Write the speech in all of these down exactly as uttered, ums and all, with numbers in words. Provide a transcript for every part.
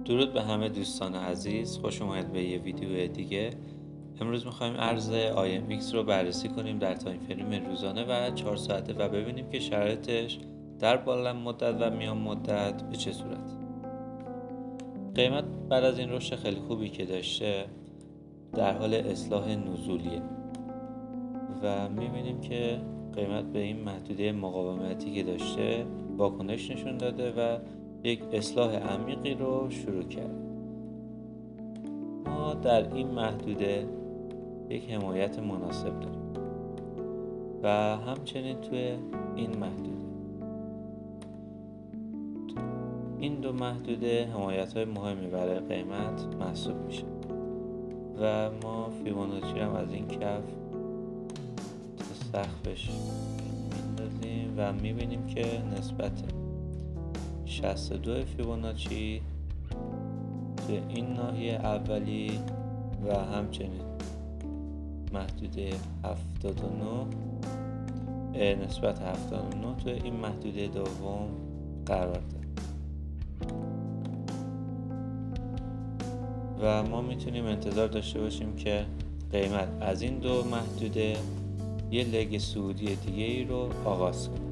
درود به همه دوستان عزیز، خوش اومد به یه ویدیو دیگه. امروز میخوایم ارز آی ام ایکس رو بررسی کنیم در تایم فریم روزانه و چهار ساعته و ببینیم که شرایطش در بلند مدت و میان مدت به چه صورت. قیمت بعد از این رشد خیلی خوبی که داشته در حال اصلاح نزولیه و میبینیم که قیمت به این محدوده مقاومتی که داشته واکنش نشون داده و یک اصلاح عمیقی رو شروع کرد. ما در این محدوده یک حمایت مناسب داریم و همچنین توی این محدوده این دو محدوده حمایت های مهمی برای قیمت محسوب میشه و ما فیبوناچی هم از این کف تا سقفش میندازیم و میبینیم که نسبت شصت و دو فیبوناچی توی این ناحیه اولی و همچنین محدوده هفتاد و نه نسبت هفتاد و نه توی این محدوده دوم قرار داره و ما میتونیم انتظار داشته باشیم که قیمت از این دو محدوده یه لگ صعودی دیگه ای رو آغاز کنه.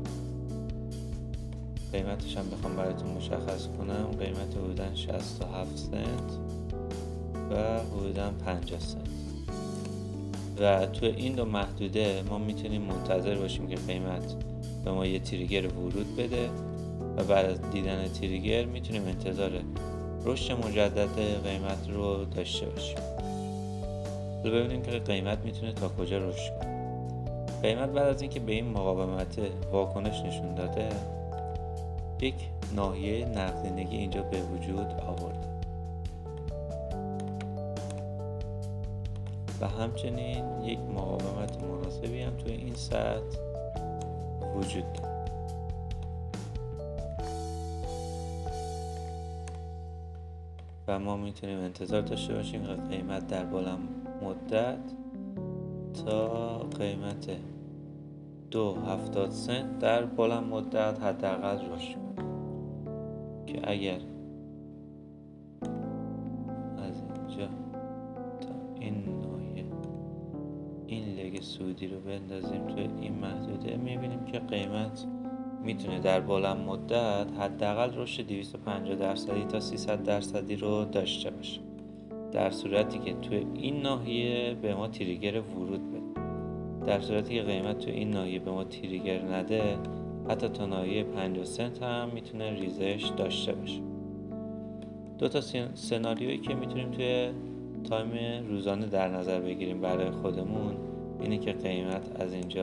قیمتش هم بخوام براتون مشخص کنم، قیمت حدوداً شصت و هفت سنت و حدوداً پنجاه سنت و تو این دو محدوده ما میتونیم منتظر باشیم که قیمت به ما یه تریگر ورود بده و بعد از دیدن تریگر میتونیم انتظار رشد مجدد قیمت رو داشته باشیم. حالا ببینیم که قیمت میتونه تا کجا رشد کنه. قیمت بعد از اینکه به این مقاومت واکنش نشون داده یک ناحیه نقدینگی اینجا به وجود آورده و همچنین یک مقاومت مناسبی هم توی این سطح وجود داره و ما میتونیم انتظار داشته باشیم که قیمت در بلند مدت تا قیمت دو هفتاد سنت در بلند مدت حداقل رشد کنه که اگر از اینجا تا این ناحیه این لگ صعودی رو بندازیم توی این محدوده میبینیم که قیمت میتونه در بلند مدت حداقل رشد دویست و پنجاه درصدی تا سیصد درصدی رو داشته باشه، در صورتی که توی این ناحیه به ما تریگر ورود بده. در صورتی که قیمت توی این ناحیه به ما تریگر نده، حتی تا ناحیه پنجاه سنت هم میتونه ریزش داشته باشه. دو تا سناریویی که میتونیم توی تایم روزانه در نظر بگیریم برای خودمون اینه که قیمت از اینجا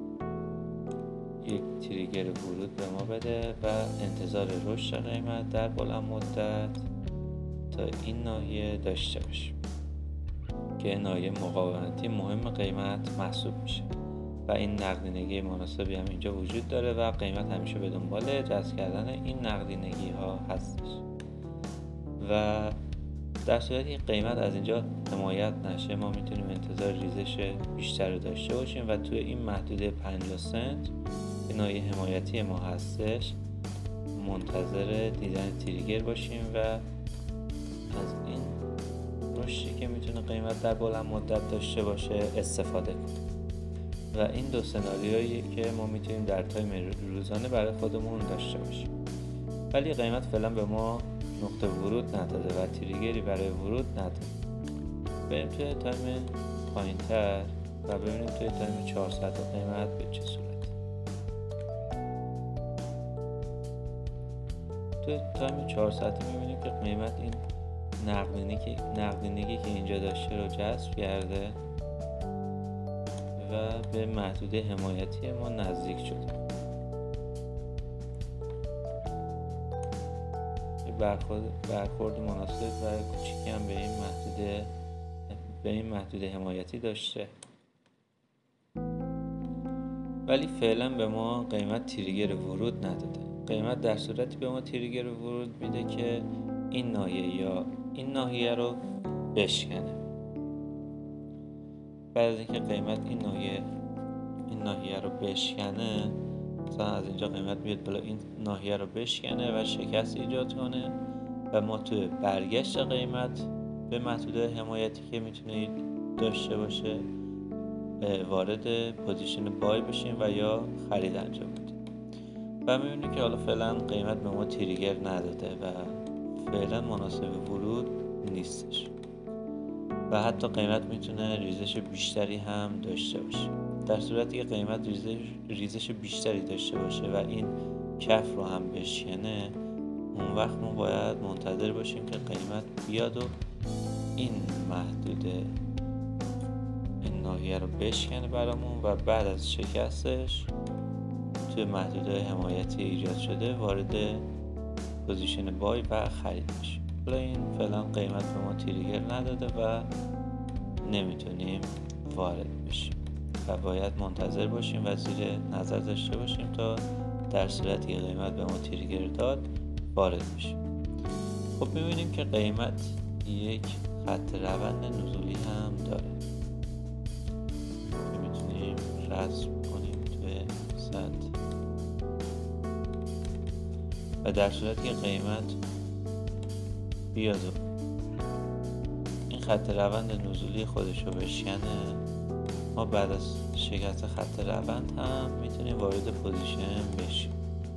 یک تریگر ورود به ما بده و انتظار رشد قیمت در بلند مدت تا این ناحیه داشته باشه که ناحیه مقاومتی مهم قیمت محسوب میشه و این نقدینگی مناسبی هم اینجا وجود داره و قیمت همیشه به دنبال جذب کردن این نقدینگی ها هستش و در صورتی که قیمت از اینجا حمایت نشه ما میتونیم انتظار ریزش بیشتر رو داشته باشیم و توی این محدوده پنجاه سنت که ناحیه حمایتی ما هستش منتظر دیدن تریگر باشیم و از این رشدی که میتونه قیمت در بلند مدت داشته باشه استفاده کنیم و این دو سناریویی که ما میتونیم در تایم روزانه برای خودمون داشته باشیم. ولی قیمت فعلا به ما نقطه ورود نداده و تریگری برای ورود نداده. بریم توی تایم پایین تر و ببینیم توی تایم چهار ساعت قیمت به چه صورت. توی تایم چهار ساعته میبینیم که قیمت این نقدینگی نقدینگی که اینجا داشته رو جذب کرده و به محدوده حمایتی ما نزدیک شده. برخورد برخورد مناسب و کوچیکی هم به این محدوده به این محدوده حمایتی داشته، ولی فعلا به ما قیمت تریگر ورود نداده. قیمت در صورتی به ما تریگر ورود میده که این ناحیه یا این ناحیه رو بشکنه. بعد از اینکه قیمت این ناحیه این ناحیه رو بشکنه، مثلا از اینجا قیمت بیاد بالا این ناحیه رو بشکنه و شکست ایجاد کنه و ما توی برگشت قیمت به محدود حمایتی که میتونید داشته باشه وارد پوزیشن بای بشیم و یا خرید انجام بدیم و میبینید که حالا فعلا قیمت به ما تریگر نداده و فعلا مناسب ورود نیستش و حتی قیمت میتونه ریزش بیشتری هم داشته باشه. در صورتی که قیمت ریزش, ریزش بیشتری داشته باشه و این کف رو هم بشکنه، اون وقت ما باید منتظر باشیم که قیمت بیاد و این محدوده این ناحیه رو بشکنه برامون و بعد از شکستش توی محدوده حمایتی ایجاد شده وارد پوزیشن بای و خرید بشیم. حالا این فعلا قیمت به ما تریگر نداده و نمیتونیم وارد بشیم و باید منتظر باشیم و زیر نظر داشته باشیم تا در صورتی که قیمت به ما تریگر داد وارد بشیم. خب میبینیم که قیمت یک خط روند نزولی هم داره که میتونیم رسم کنیم توی سطح و در صورتی که قیمت بیاد و این خط روند نزولی خودش رو بشکنه، ما بعد از شکست خط روند هم میتونیم وارد پوزیشن بشیم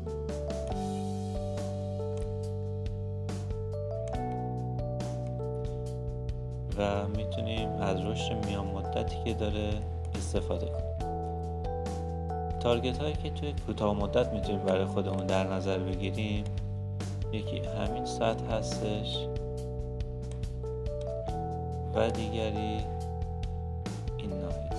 و میتونیم از رشد میان مدتی که داره استفاده کنیم. تارگت هایی که توی کوتاه مدت میتونیم برای خودمون در نظر بگیریم، یکی همین سطح هستش و دیگری این ناحیه.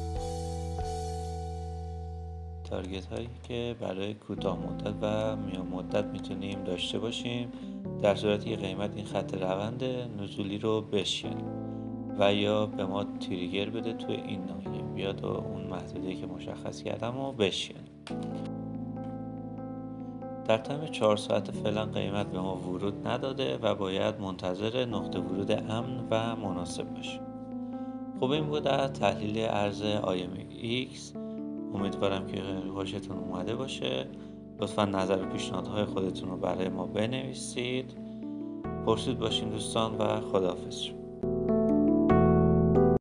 تارگت هایی که برای کوتاه مدت و میان مدت میتونیم داشته باشیم در صورتی که قیمت این خط روند نزولی رو بشکنه و یا به ما تریگر بده توی این ناحیه، بیاد و اون محدوده‌ای که مشخص کردم رو بشکنه. در تایم چهار ساعت فعلا قیمت به ما ورود نداده و باید منتظر نقطه ورود امن و مناسب باشیم. خب این بود از تحلیل ارز آی ام ایکس. امیدوارم که خوشتون اومده باشه. لطفا نظر و پیشنهادهای خودتون رو برای ما بنویسید. پرسید باشین دوستان و خداحافظ.